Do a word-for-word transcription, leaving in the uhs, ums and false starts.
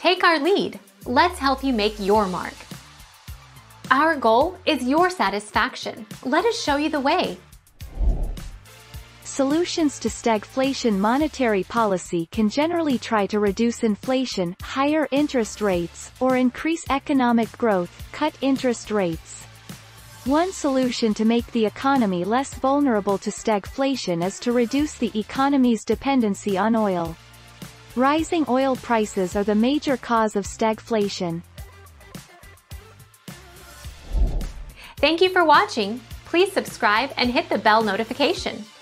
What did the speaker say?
Take our lead. Let's help you make your mark. Our goal is your satisfaction. Let us show you the way. Solutions to stagflation. Monetary policy can generally try to reduce inflation, higher interest rates, or increase economic growth, cut interest rates. One solution to make the economy less vulnerable to stagflation is to reduce the economy's dependency on oil. Rising oil prices are the major cause of stagflation. Thank you for watching. Please subscribe and hit the bell notification.